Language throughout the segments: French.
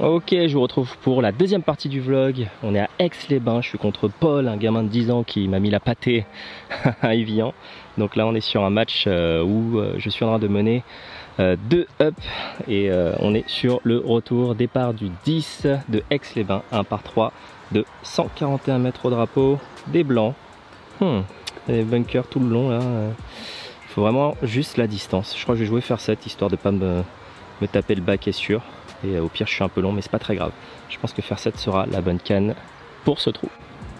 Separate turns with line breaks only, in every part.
Ok, je vous retrouve pour la deuxième partie du vlog. On est à Aix-les-Bains, je suis contre Paul, un gamin de 10 ans qui m'a mis la pâtée à Evian. Donc là on est sur un match où je suis en train de mener 2 up et on est sur le retour départ du 10 de Aix-les-Bains, un par 3 de 141 mètres au drapeau, des blancs. Des bunkers tout le long là. Il faut vraiment juste la distance. Je crois que je vais jouer faire cette histoire de pas me taper le bac est sûr. Et au pire je suis un peu long mais c'est pas très grave. Je pense que faire 7 sera la bonne canne pour ce trou.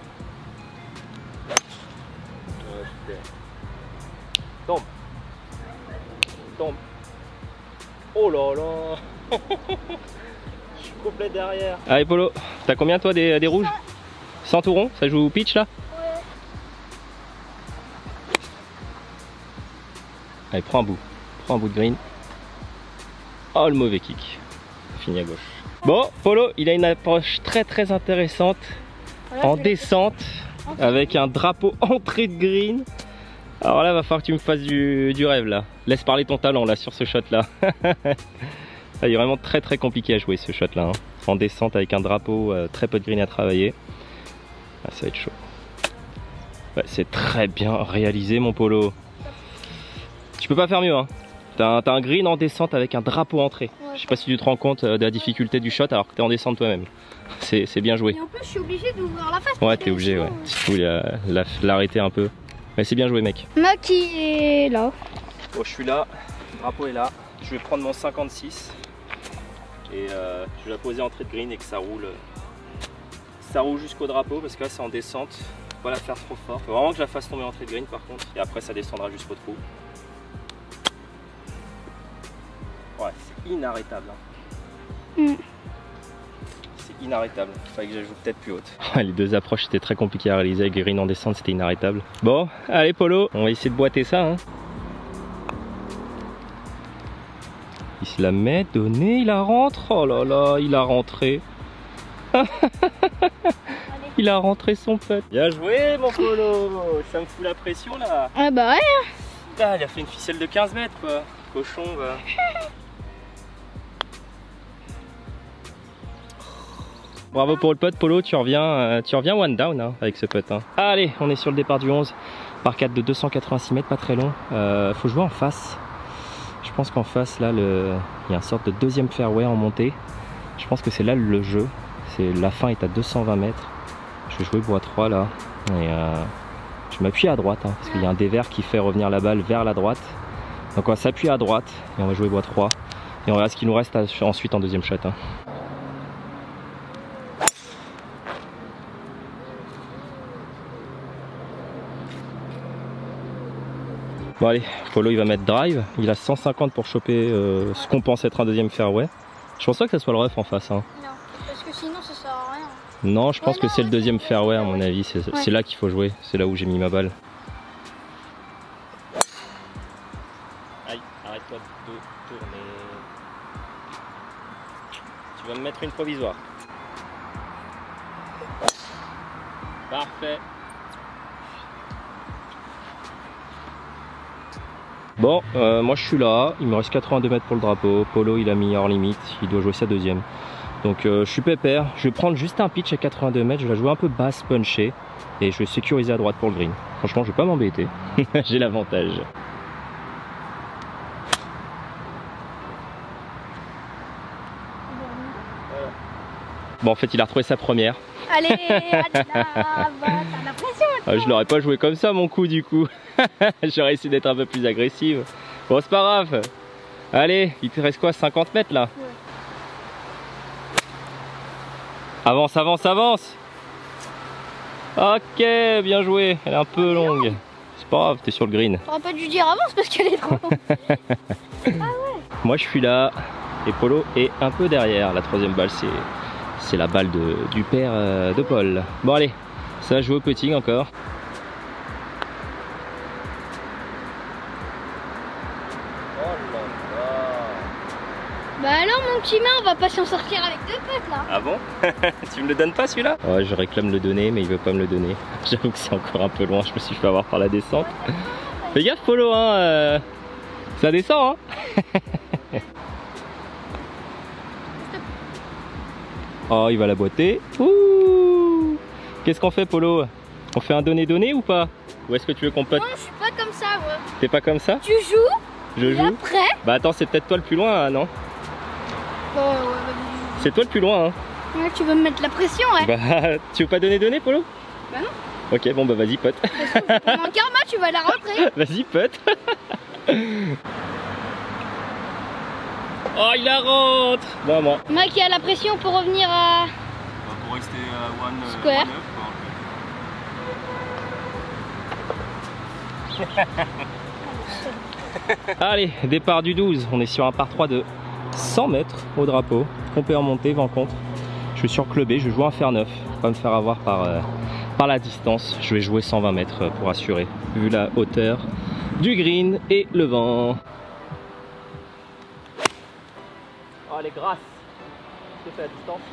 Tombe. Tombe. Oh là là. Je suis complet derrière. Allez Polo, t'as combien toi des rouges? 100 tout rond, ça joue au pitch là?
Ouais.
Allez prends un bout de green. Oh le mauvais kick. Fini à gauche. Bon, Polo, il a une approche très intéressante en descente avec un drapeau entrée de green. Alors là, va falloir que tu me fasses du rêve là. Laisse parler ton talent là sur ce shot là. Il est vraiment très compliqué à jouer ce shot là. Hein. En descente avec un drapeau, très peu de green à travailler. Ah, ça va être chaud. Ouais, c'est très bien réalisé mon Polo. Tu peux pas faire mieux hein. T'as un green en descente avec un drapeau entrée. Ouais. Je sais pas si tu te rends compte de la difficulté du shot alors que t'es en descente toi-même. C'est bien joué.
Et en plus je suis obligé d'ouvrir la face.
Ouais t'es obligé ouais. Si tu voulais l'arrêter un peu. Mais c'est bien joué mec.
Moi qui est là.
Bon je suis là, le drapeau est là. Je vais prendre mon 56. Et je vais la poser entrée de green et que ça roule. Ça roule jusqu'au drapeau parce que là c'est en descente. Faut pas la faire trop fort. Faut vraiment que je la fasse tomber entrée de green par contre. Et après ça descendra jusqu'au trou. Ouais, c'est inarrêtable. Hein. C'est inarrêtable. Il fallait que j'ajoute peut-être plus haute. Les deux approches étaient très compliquées à réaliser. Avec green en descente, c'était inarrêtable. Bon, allez Polo, on va essayer de boiter ça. Hein. Il se la met, donné, il la rentre. Oh là là, il a rentré. Il a rentré son putt. Bien joué mon Polo. Ça me fout la pression là.
Ah bah ouais.
Putain, il a fait une ficelle de 15 mètres quoi. Cochon va. Bravo pour le putt Polo, tu reviens one down hein, avec ce putt. Hein. Allez, on est sur le départ du 11, par 4 de 286 mètres, pas très long. Faut jouer en face. Je pense qu'en face là, il y a une sorte de deuxième fairway en montée. Je pense que c'est là le jeu. La fin est à 220 mètres. Je vais jouer bois 3 là. Et je m'appuie à droite hein, parce qu'il y a un dévers qui fait revenir la balle vers la droite. Donc on va s'appuyer à droite et on va jouer bois 3. Et on verra ce qu'il nous reste ensuite en deuxième shot. Hein. Bon allez, Polo il va mettre drive, il a 150 pour choper ce qu'on pense être un deuxième fairway. Je pense pas que ça soit le rough en face. Hein.
Non, parce que sinon ça sert à rien.
Non, je pense que c'est le deuxième fairway à mon avis, c'est là qu'il faut jouer, c'est là où j'ai mis ma balle. Aïe, arrête-toi de tourner. Tu vas me mettre une provisoire. Parfait. Bon, moi je suis là, il me reste 82 mètres pour le drapeau. Polo il a mis hors limite, il doit jouer sa deuxième. Donc je suis pépère, je vais prendre juste un pitch à 82 mètres, je vais la jouer un peu basse, punchée. Et je vais sécuriser à droite pour le green. Franchement je vais pas m'embêter, j'ai l'avantage. Bon en fait il a retrouvé sa première.
Allez, là, t'as la pression.
Je l'aurais pas joué comme ça mon coup du coup. J'aurais essayé d'être un peu plus agressive. Bon c'est pas grave. Allez, il te reste quoi, 50 mètres là? Ouais. Avance, avance, avance. Ok, bien joué. Elle est un peu longue. C'est pas grave, t'es sur le green.
T'aurais pas dû dire avance parce qu'elle est trop longue. Ah ouais.
Moi je suis là et Polo est un peu derrière. La troisième balle c'est la balle du père de Paul. Bon allez, ça va jouer au putting encore.
Bah alors mon petit main, on va pas s'en sortir avec 2 putts là.
Ah bon? Tu me le donnes pas celui-là? Ouais, je réclame le donner mais il veut pas me le donner. J'avoue que c'est encore un peu loin, je me suis fait avoir par la descente. Fais gaffe Polo hein, ça descend hein. Oh, il va la boiter. Ouh. Qu'est-ce qu'on fait, Polo? On fait un donné-donné ou pas? Ou est-ce que tu veux qu'on putt?
Non, je suis pas comme ça, ouais.
T'es pas comme ça?
Tu joues?
Je
et
joue.
après?
Bah attends, c'est peut-être toi le plus loin, non?
Ouais.
C'est toi le plus loin, hein?
Ouais, tu veux me mettre la pression, ouais.
Bah, tu veux pas donner, Polo?
Bah non.
Ok, bon bah vas-y, putt.
Mon karma, tu vas la rentrer.
Vas-y, putt. Oh, il la rentre. Bon, à moi.
Moi qui a la pression pour revenir à...
Pour rester à one
Square.
Allez, départ du 12. On est sur un par 3 de 100 mètres au drapeau. On peut remonter, vent contre. Je suis sur clubé, je joue un fer 9. Pas me faire avoir par la distance. Je vais jouer 120 mètres pour assurer, vu la hauteur du green et le vent. Oh, elle est grasse. Est-ce que c'est à distance?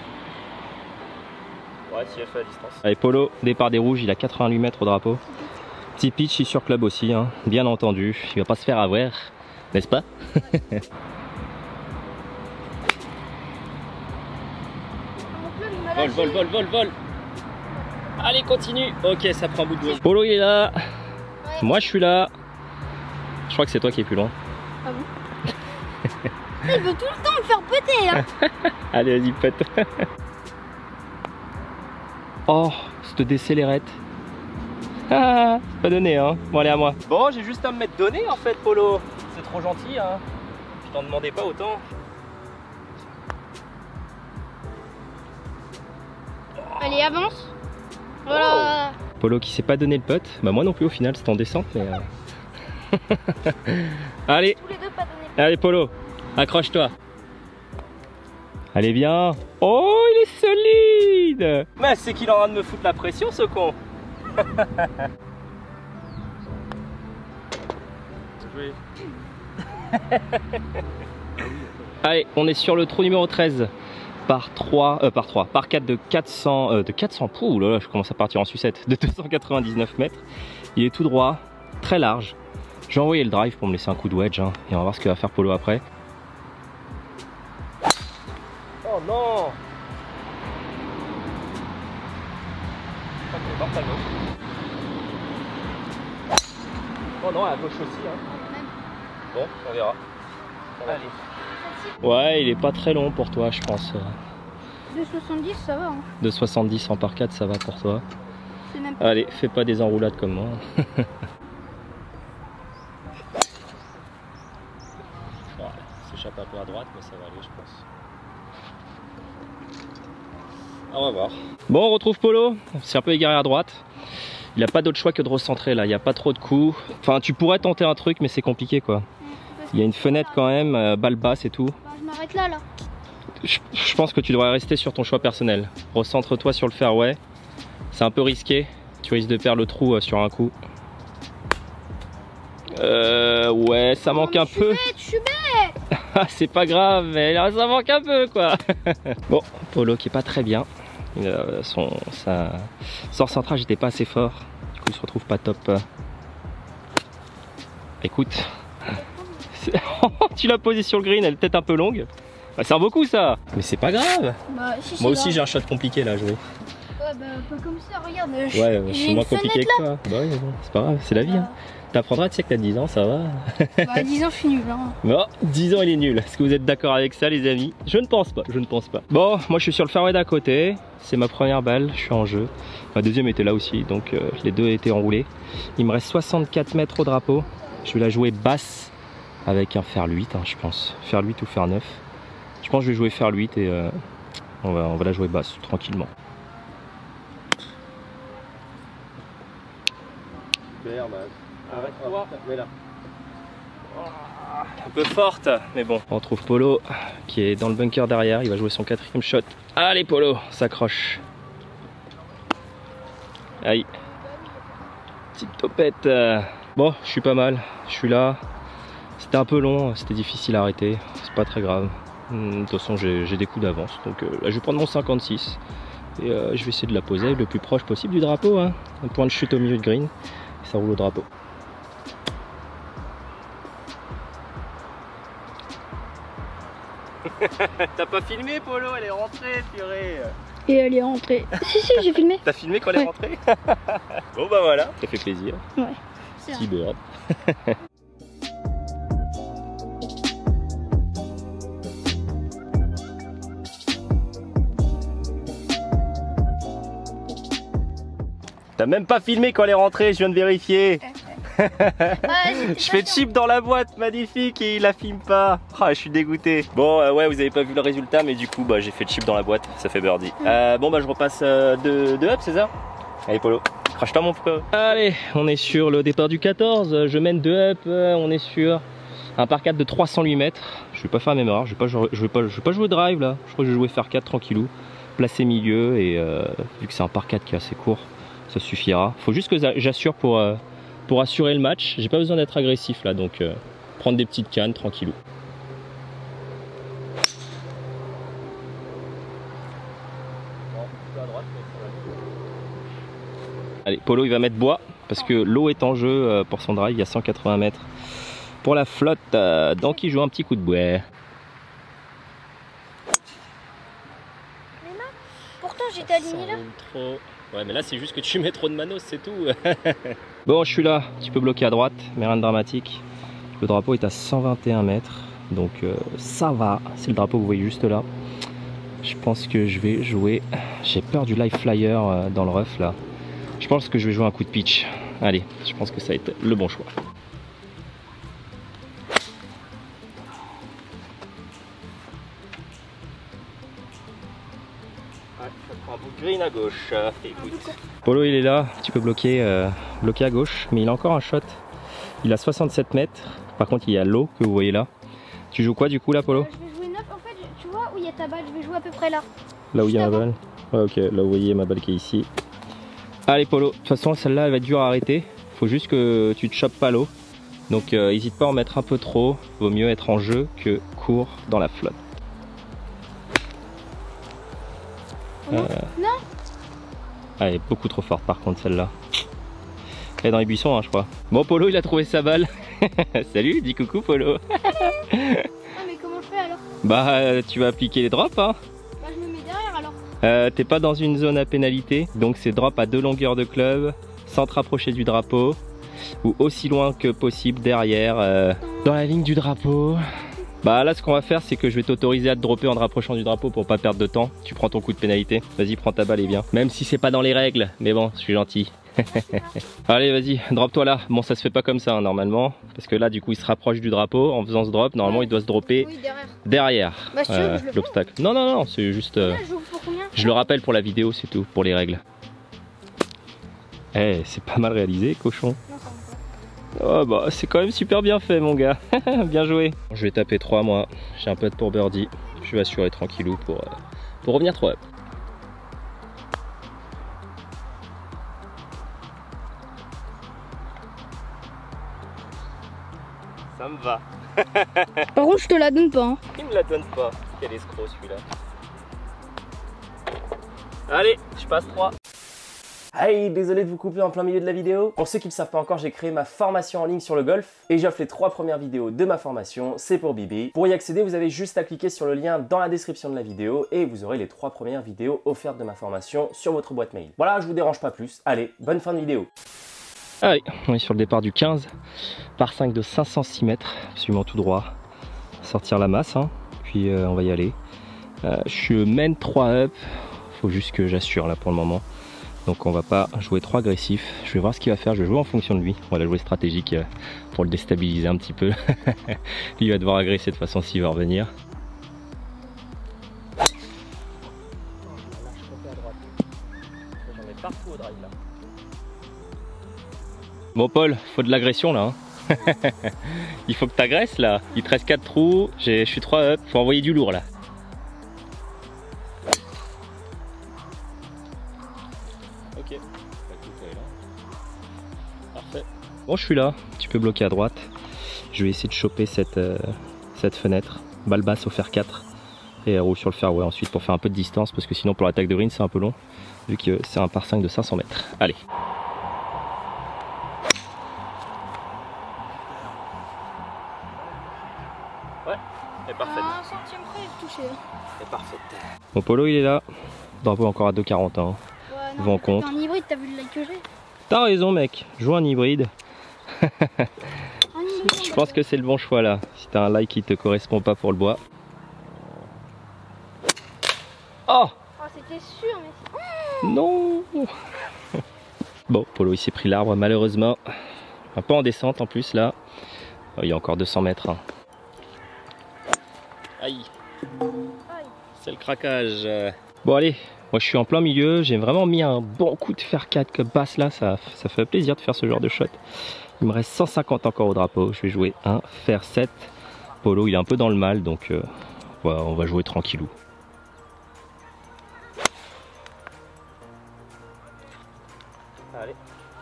Ouais, si elle fait à distance. Allez, Polo, départ des rouges, il a 88 mètres au drapeau. Petit pitch, il est sur club aussi, hein. Bien entendu. Il va pas se faire avoir, n'est-ce pas? Vol. Allez, continue. Ok, ça prend un bout de bois. Polo, il est là. Ouais. Moi, je suis là. Je crois que c'est toi qui es plus loin.
Ah bon? Il veut tout le temps me faire péter, hein.
Allez, vas-y, pète. Oh, cette décélérette. Ah, c'est pas donné, hein. Bon, allez, à moi. Bon, j'ai juste à me mettre donné, en fait, Polo. C'est trop gentil, hein. Je t'en demandais pas autant.
Allez, avance. Voilà.
Oh. Polo qui s'est pas donné le putt. Bah, moi non plus, au final, c'est en descente, mais... Allez.
Tous les deux pas donné.
Allez, Polo. Accroche-toi. Allez, bien. Oh, il est solide. Mais c'est qu'il est en train de me foutre la pression, ce con. Allez, on est sur le trou numéro 13 par 4 de 400 pouh, là, je commence à partir en sucette, de 299 mètres. Il est tout droit, très large. J'ai envoyé le drive pour me laisser un coup de wedge, hein, et on va voir ce que va faire Polo après. Oh non! Oh non, à gauche aussi, hein. Bon, on verra. Allez. Ouais, il est pas très long pour toi, je pense.
De 70, ça va, hein.
De 70 en par 4, ça va pour toi.
Même pas...
Allez, fais pas des enroulades comme moi. S'échappe un peu à droite, mais ça va aller, je pense. On va voir. Bon, on retrouve Polo. C'est un peu égaré à droite. Il n'a pas d'autre choix que de recentrer là. Il n'y a pas trop de coups. Enfin, tu pourrais tenter un truc, mais c'est compliqué quoi. Il y a une fenêtre quand même, balle basse et tout.
Bah, je m'arrête là.
Je pense que tu devrais rester sur ton choix personnel. Recentre-toi sur le fairway. C'est un peu risqué. Tu risques de perdre le trou sur un coup. Ouais, ça manque un peu.
Je suis bête.
C'est pas grave, mais là, ça manque un peu quoi. Bon, Polo qui est pas très bien. Son recentrage n'était pas assez fort. Du coup, il se retrouve pas top. Écoute. Tu l'as posé sur le green, elle est peut-être un peu longue. Ça sert beaucoup ça. Mais c'est pas grave.
Bah, si,
moi aussi j'ai un shot compliqué là à jouer.
Ouais, bah pas comme ça, regarde.
Ouais, c'est moins compliqué que toi. Bah oui, bon, c'est pas grave, c'est la vie. Hein. T'apprendras, tu sais que t'as 10 ans, ça va.
Bah 10 ans je suis nul. Hein.
Bon, 10 ans il est nul. Est-ce que vous êtes d'accord avec ça les amis? Je ne pense pas, je ne pense pas. Bon, moi je suis sur le fairway d'à côté. C'est ma première balle, je suis en jeu. Ma deuxième était là aussi, donc les deux étaient enroulés. Il me reste 64 mètres au drapeau. Je vais la jouer basse avec un fer 8, hein, je pense. Fer 8 ou fer 9. Je pense que je vais jouer fer 8 et on va la jouer basse, tranquillement. Arrête-toi, mets là. Un peu forte, mais bon. On retrouve Polo qui est dans le bunker derrière. Il va jouer son 4e shot. Allez Polo, s'accroche. Aïe. Petite topette. Bon, je suis pas mal. Je suis là. C'était un peu long, c'était difficile à arrêter. C'est pas très grave. De toute façon, j'ai des coups d'avance. Donc là, je vais prendre mon 56. Et je vais essayer de la poser le plus proche possible du drapeau. Hein. Un point de chute au milieu de green. Et ça roule au drapeau. T'as pas filmé Polo, elle est rentrée, purée.
Et elle est rentrée. Si, j'ai filmé.
T'as filmé quand elle est rentrée? Bon bah voilà, ça fait plaisir.
Ouais.
Petit bird. T'as même pas filmé quand elle est rentrée, je viens de vérifier. Je fais chip dans la boîte, magnifique, et il la filme pas. Ah, je suis dégoûté. Bon, ouais, vous avez pas vu le résultat, mais du coup, bah, j'ai fait chip dans la boîte, ça fait birdie. Bon, bah, je repasse de up, c'est ça? Allez, Polo, crache-toi mon frère. Allez, on est sur le départ du 14. Je mène 2 up, on est sur un par 4 de 308 mètres. Je vais pas faire la même erreur, je vais pas jouer drive là. Je crois que je vais jouer faire 4 tranquillou, placer milieu, et vu que c'est un par 4 qui est assez court, ça suffira. Faut juste que j'assure pour assurer le match. J'ai pas besoin d'être agressif là, donc prendre des petites cannes tranquillou. Allez, Polo il va mettre bois parce que l'eau est en jeu pour son drive. Il y a 180 mètres pour la flotte, donc il joue un petit coup de bois.
Pourtant j'étais aligné là.
Trop. Ouais, mais là c'est juste que tu mets trop de manos, c'est tout. Bon, je suis là, tu peux bloquer à droite, mais rien de dramatique. Le drapeau est à 121 mètres, donc ça va. C'est le drapeau que vous voyez juste là. Je pense que je vais jouer. J'ai peur du live flyer dans le rough là. Je pense que je vais jouer un coup de pitch. Allez, je pense que ça va être le bon choix. Un bout de green à gauche. Écoute. Polo il est là, tu peux bloquer à gauche, mais il a encore un shot. Il a 67 mètres. Par contre il y a l'eau que vous voyez là. Tu joues quoi du coup là, Polo?
Je vais jouer 9. En fait, tu vois où il y a ta balle, je vais jouer à peu près là.
Là où il y a ma balle? Ouais, ok, là vous voyez ma balle qui est ici. Allez Polo, de toute façon celle-là elle va être dure à arrêter. Faut juste que tu te chopes pas l'eau. Donc n'hésite pas à en mettre un peu trop. Vaut mieux être en jeu que court dans la flotte.
Non.
Elle est beaucoup trop forte par contre celle-là. Elle est dans les buissons hein, je crois. Bon, Polo il a trouvé sa balle. Salut, dis coucou Polo.
Ah mais comment je fais alors?
Bah tu vas appliquer les drops hein.
Bah je me mets derrière alors.
T'es pas dans une zone à pénalité, donc c'est drop à 2 longueurs de club, sans te rapprocher du drapeau, ou aussi loin que possible derrière, dans la ligne du drapeau. Bah là ce qu'on va faire c'est que je vais t'autoriser à te dropper en te rapprochant du drapeau pour pas perdre de temps. Tu prends ton coup de pénalité, vas-y prends ta balle et viens. Même si c'est pas dans les règles, mais bon je suis gentil. Allez vas-y, drop toi là. Bon ça se fait pas comme ça hein, normalement, parce que là du coup il se rapproche du drapeau en faisant ce drop. Normalement il doit se dropper derrière
bah,
l'obstacle. Non c'est juste je le rappelle pour la vidéo, c'est tout, pour les règles. Eh c'est pas mal réalisé cochon. Oh bah c'est quand même super bien fait mon gars. Bien joué. Je vais taper 3 moi, j'ai un peu pour birdie. Je vais assurer tranquillou pour revenir 3 up. Ça me va.
Par contre je te la donne pas hein.
Il me la donne pas. Quel escroc celui-là. Allez, je passe 3. Hey, désolé de vous couper en plein milieu de la vidéo. Pour ceux qui ne le savent pas encore, j'ai créé ma formation en ligne sur le golf et j'offre les 3 premières vidéos de ma formation, c'est pour Bibi. Pour y accéder, vous avez juste à cliquer sur le lien dans la description de la vidéo et vous aurez les 3 premières vidéos offertes de ma formation sur votre boîte mail. Voilà, je vous dérange pas plus. Allez, bonne fin de vidéo. Allez, on est sur le départ du 15, par 5 de 506 mètres, absolument tout droit. Sortir la masse, hein, puis on va y aller. Je mène 3 up, faut juste que j'assure là pour le moment. Donc on va pas jouer trop agressif. Je vais voir ce qu'il va faire, je vais jouer en fonction de lui. On va la jouer stratégique pour le déstabiliser un petit peu. Lui il va devoir agresser de toute façon s'il va revenir. J'en ai partout au drive là. Bon Paul, faut de l'agression là. Hein. Il faut que tu agresses là. Il te reste 4 trous, je suis 3 up, faut envoyer du lourd là. Ok, parfait. Bon je suis là, tu peux bloquer à droite. Je vais essayer de choper cette fenêtre. Balle basse au fer 4 et roule sur le fairway ensuite pour faire un peu de distance parce que sinon pour l'attaque de green c'est un peu long vu que c'est un par 5 de 500 mètres. Allez. Ouais, elle est parfaite.
À 1 centime près, elle touche
C'est parfait. Mon Polo il est là. Drapeau encore à 2,40 hein.
Ouais,
Vent contre.
Un hybride, t'as vu le like que j'ai?
T'as raison mec, joue un hybride. Je pense que c'est le bon choix là. Si t'as un like qui te correspond pas pour le bois. Oh,
Oh, c'était sûr, mais...
non. Bon, Polo il s'est pris l'arbre malheureusement. Un peu en descente en plus là. Oh, il y a encore 200 mètres. Hein. Aïe. C'est le craquage. Bon allez, moi je suis en plein milieu. J'ai vraiment mis un bon coup de fer 4 comme basse là. Ça fait plaisir de faire ce genre de shot. Il me reste 150 encore au drapeau. Je vais jouer un fer 7. Polo il est un peu dans le mal donc voilà, on va jouer tranquillou. Allez.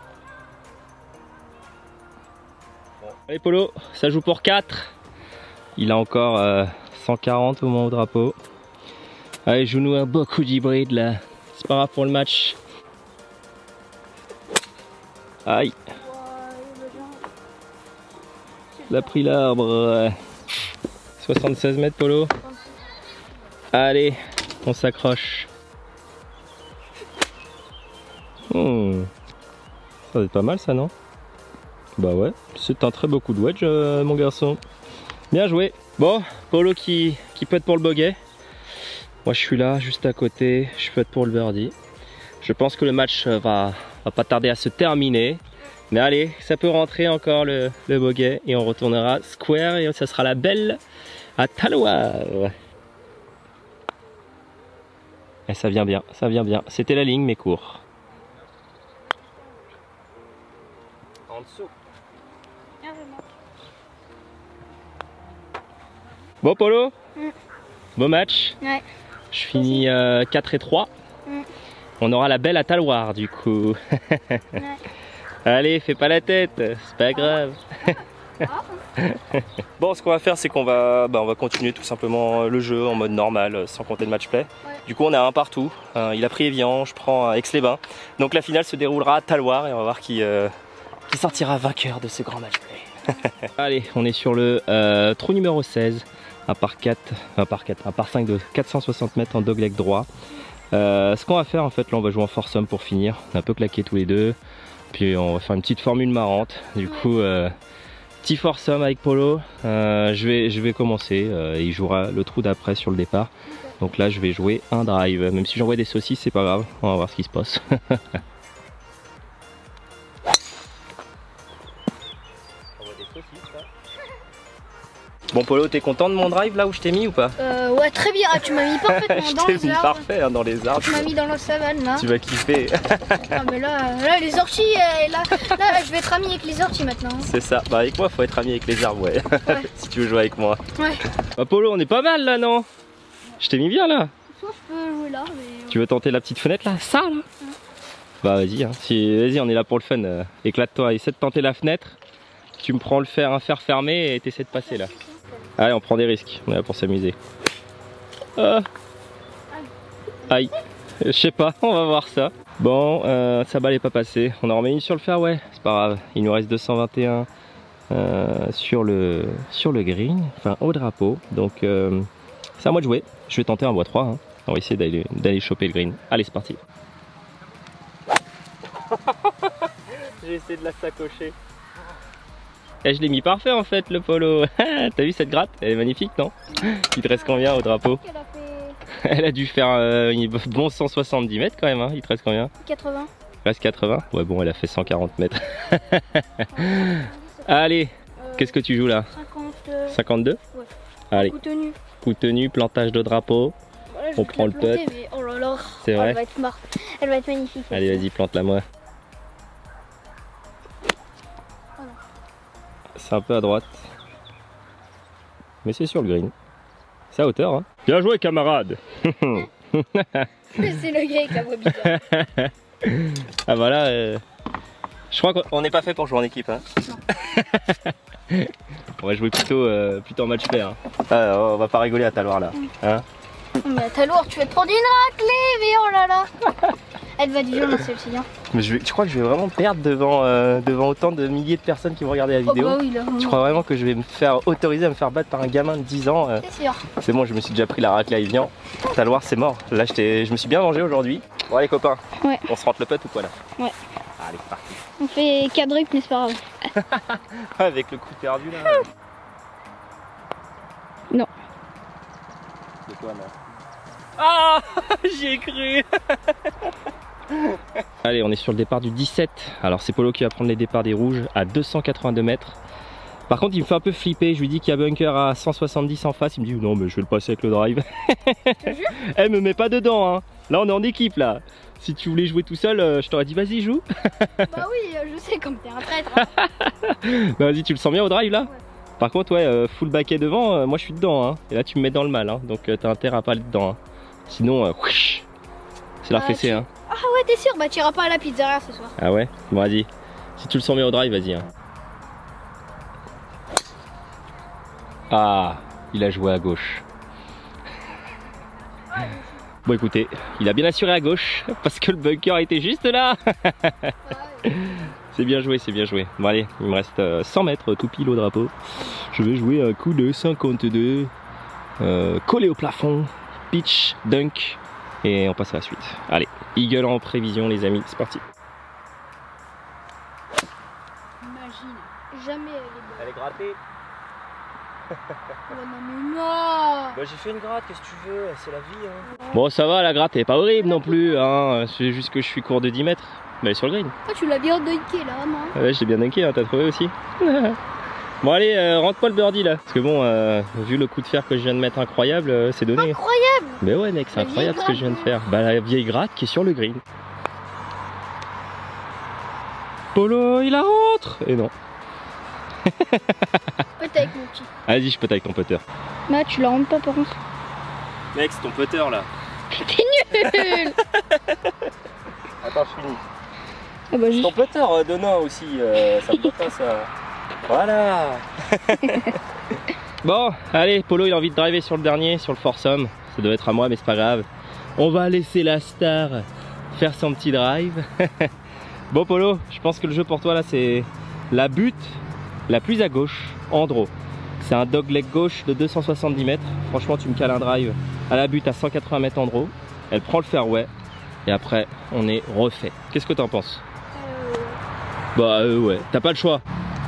Bon. Allez Polo, ça joue pour 4. Il a encore 140 au moment au drapeau. Allez, joue-nous un beau coup d'hybride là. C'est pas grave pour le match. Aïe. Il a pris l'arbre. 76 mètres Polo. Allez, on s'accroche. Ça va être pas mal ça, non? Bah ouais, c'est un très beau coup de wedge mon garçon. Bien joué. Bon, Polo qui peut être pour le bogey. Moi je suis là, juste à côté, je peux être pour le birdie. Je pense que le match va pas tarder à se terminer. Mais allez, ça peut rentrer encore le bogey et on retournera square et ça sera la belle à Talloires. Et ça vient bien, ça vient bien. C'était la ligne mais court. En dessous. Bon Polo, beau match.
Ouais.
Je finis 4 et 3. On aura la belle à Talloires du coup.
Ouais.
Allez, fais pas la tête, c'est pas grave. Bon, ce qu'on va faire, c'est qu'on va continuer tout simplement le jeu en mode normal, sans compter le match play. Ouais. Du coup, on a un partout. Il a pris Évian, je prends Aix-les-Bains. Donc la finale se déroulera à Talloires et on va voir qui sortira vainqueur de ce grand match play. Allez, on est sur le trou numéro 16. Un par 5 de 460 mètres en dogleg droit. Ce qu'on va faire en fait, là on va jouer en foursome pour finir. On a un peu claqué tous les deux. Puis on va faire une petite formule marrante. Du coup, petit foursome avec Polo. Je vais commencer. Il jouera le trou d'après sur le départ. Donc là je vais jouer un drive. Même si j'envoie des saucisses, c'est pas grave. On va voir ce qui se passe. Bon Polo, t'es content de mon drive là où je t'ai mis ou pas?
Ouais, très bien, tu m'as mis parfaitement dans les arbres.
Parfait hein, dans les arbres.
Tu m'as mis dans la savane là.
Tu vas kiffer.
Ah mais là les orties, là je vais être ami avec les orties maintenant.
C'est ça, bah avec moi faut être ami avec les arbres ouais. Si tu veux jouer avec moi.
Ouais.
Bah Polo, on est pas mal là non? Je t'ai mis bien là.
Soit je peux jouer là mais...
Tu veux tenter la petite fenêtre là? Ça là? Bah vas-y, hein. Vas-y on est là pour le fun. Éclate-toi, essaie de tenter la fenêtre. Tu me prends un fer fermé et t'essaies de passer là. Allez, on prend des risques, on est là pour s'amuser. Aïe, je sais pas, on va voir ça. Bon, sa balle est pas passée. On en remet une sur le fairway, c'est pas grave. Il nous reste 221 sur le green, enfin au drapeau. Donc c'est à moi de jouer. Je vais tenter un bois 3. Hein. On va essayer d'aller choper le green. Allez, c'est parti. J'ai essayé de la sacocher. Et je l'ai mis parfait en fait le Polo. T'as vu cette gratte? Elle est magnifique non? Il te reste combien au drapeau? Elle a dû faire bon 170 mètres quand même hein. Il te reste combien?
80.
Il reste 80? Ouais bon elle a fait 140 mètres. Allez, qu'est-ce que tu joues là? 52? Ouais. Allez. Coup tenu. Coup tenu, plantage de drapeau. Voilà, on prend le putt. Mais... Oh là là. C'est vrai?
Elle va être magnifique.
Allez vas-y plante-la moi. C'est un peu à droite. Mais c'est sur le green. C'est à hauteur hein. Bien joué camarade.
C'est le gars avec la voix bizarre.
Ah voilà. Je crois qu'on n'est pas fait pour jouer en équipe hein. Non. On va jouer plutôt en match play hein. Ah, on va pas rigoler à Talloires là hein.
Mais à Talloires tu vas te prendre une raclée mais oh là là. Elle va être violente celle-ci hein.
Mais tu crois que je vais vraiment perdre devant autant de milliers de personnes qui vont regarder la vidéo?
Oh bah oui, là.
Tu crois vraiment que je vais me faire autoriser à me faire battre par un gamin de 10 ans?
C'est sûr.
C'est bon, je me suis déjà pris la raclée à Evian. Taloir, c'est mort. Là, je me suis bien vengé aujourd'hui. Bon, allez, copains.
Ouais.
On se rentre le putt ou quoi là?
Ouais.
Allez, c'est parti.
On fait 4 drifts, mais c'est pas grave.
Avec le coup perdu là.
Non.
C'est quoi là? Ah, j'y ai cru. Allez, on est sur le départ du 17. Alors c'est Polo qui va prendre les départs des rouges à 282 mètres. Par contre il me fait un peu flipper, je lui dis qu'il y a bunker à 170 en face, il me dit non mais je vais le passer avec le drive. Elle me met pas dedans hein. Là on est en équipe là. Si tu voulais jouer tout seul, je t'aurais dit vas-y joue.
Bah oui, je sais comme t'es un traître. Hein.
Bah vas-y, tu le sens bien au drive là?
Ouais.
Par contre ouais, full baquet devant, moi je suis dedans hein. Et là tu me mets dans le mal hein. Donc t'as intérêt à pas aller dedans hein. Sinon, c'est la fessée hein.
Ah ouais, t'es sûr? Bah t'iras pas à la pizzeria ce soir.
Ah ouais? Bon vas-y. Si tu le sens bien au drive, vas-y hein. Ah, il a joué à gauche. Bon écoutez, il a bien assuré à gauche parce que le bunker était juste là. C'est bien joué, c'est bien joué. Bon allez, il me reste 100 mètres tout pile au drapeau. Je vais jouer un coup de 52 collé au plafond, pitch, dunk et on passe à la suite. Allez, eagle en prévision les amis, c'est parti.
Imagine, jamais elle est bonne.
Elle est grattée.
Oh non mais non.
Bah j'ai fait une gratte, qu'est-ce que tu veux, c'est la vie hein. Bon ça va, la gratte elle est pas horrible non plus hein. C'est juste que je suis court de 10 mètres. Mais elle est sur le green.
Oh, tu l'as bien dunké là, non?
Ouais, j'ai bien dunké, hein, t'as trouvé aussi. Bon allez, rentre-moi le birdie là. Parce que bon, vu le coup de fer que je viens de mettre incroyable, c'est donné.
Incroyable!
Mais ouais mec, c'est incroyable ce que je viens de faire. Bah la vieille gratte qui est sur le green. Polo, il la rentre! Et non.
Peut-être avec mon petit.
Vas-y, je peux avec ton putter.
Bah tu la rentres pas par contre.
Mec, c'est ton putter là.
T'es nul!
Attends, je finis.
Ah bah juste.
Ton putter donnant aussi, ça me doit pas ça. Voilà. Bon, allez, Polo il a envie de driver sur le dernier, sur le foursome. Ça doit être à moi mais c'est pas grave. On va laisser la star faire son petit drive. Bon Polo, je pense que le jeu pour toi là c'est la butte la plus à gauche, en draw. C'est un dogleg gauche de 270 mètres. Franchement tu me cales un drive à la butte à 180 mètres en draw. Elle prend le fairway et après on est refait. Qu'est-ce que t'en penses? Bah ouais, t'as pas le choix.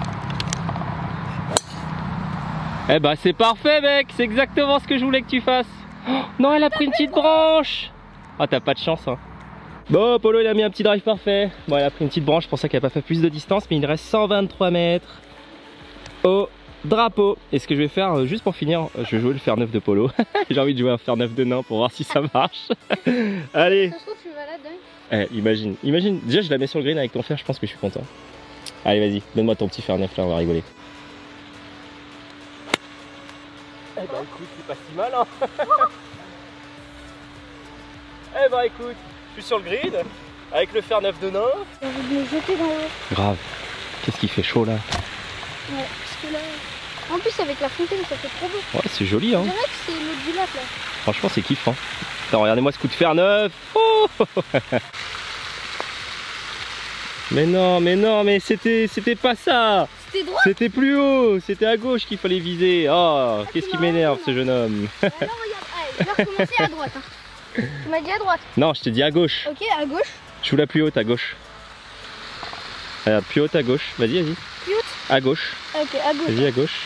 Eh bah c'est parfait mec, c'est exactement ce que je voulais que tu fasses. Oh, non, elle a pris une petite branche. Ah t'as pas de chance hein. Bon Polo il a mis un petit drive parfait. Bon elle a pris une petite branche, pour ça qu'elle a pas fait plus de distance. Mais il reste 123 mètres au drapeau. Et ce que je vais faire, juste pour finir, je vais jouer le fer 9 de Polo. J'ai envie de jouer un fer 9 de nain pour voir si ça marche. Allez.
Ça se trouve tu vas là dunk.
Imagine, déjà je la mets sur le green avec ton fer, je pense que je suis content. Allez vas-y, donne-moi ton petit fer 9 là, on va rigoler. Eh bah écoute, c'est pas si mal hein. Eh bah écoute, je suis sur le grid avec le fer 9 de nain.
J'ai envie de me jeter dans l'eau.
Grave, qu'est-ce qui fait chaud là?
Ouais, parce que là. En plus avec la fontaine ça fait trop beau.
Ouais, c'est joli hein.
Je dirais que c'est l'eau du lac là.
Franchement c'est kiffant. Attends, regardez-moi ce coup de fer 9. Oh mais non, mais c'était pas ça.
C'était droit.
C'était plus haut, c'était à gauche qu'il fallait viser. Oh, qu'est-ce qui m'énerve ce jeune homme.
Alors regarde, allez, je vais recommencer à droite. Hein. Tu m'as dit à droite.
Non, je t'ai dit à gauche.
Ok, à gauche.
Je joue la plus haute à gauche. Regarde, plus haute à gauche. Vas-y, vas-y.
Plus haute.
À gauche.
Ok, à gauche.
Vas-y, à gauche.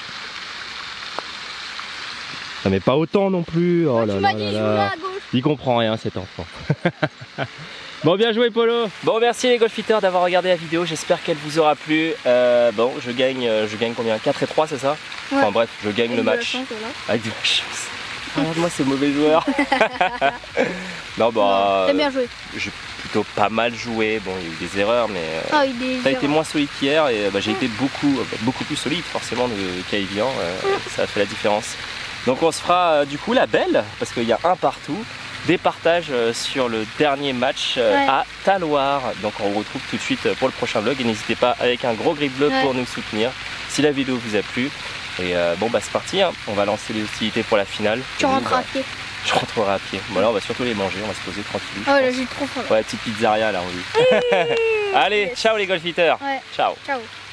Non mais pas autant non plus. Oh là
tu
là
m'as dit
là
je
là.
voulais à gauche.
Il comprend rien cet enfant. Bon, bien joué Polo. Bon, merci les golfiteurs d'avoir regardé la vidéo. J'espère qu'elle vous aura plu. Bon, je gagne combien? 4-3 c'est ça?
Ouais.
Enfin bref, je gagne le match. Avec de la chance. Regarde-moi ce mauvais joueur. Non bah...
T'as bien joué.
J'ai plutôt pas mal joué. Bon, il y a eu des erreurs mais... T'as été moins solide qu'hier et j'ai été beaucoup plus solide forcément qu'à Evian. Ça a fait la différence. Donc on se fera du coup la belle parce qu'il y a un partout. Des partages sur le dernier match à Taloir. Donc on vous retrouve tout de suite pour le prochain vlog et n'hésitez pas avec un gros grip vlog pour nous soutenir si la vidéo vous a plu. Et bon bah c'est parti, hein. On va lancer les hostilités pour la finale.
Tu rentres à pied.
Je rentrerai à pied. Bon là on va surtout les manger, on va se poser tranquille.
Oh là j'ai trop faim.
Ouais, la petite pizzeria là on dit. Allez, ciao les golf eaters.
Ouais.
Ciao.
Ciao.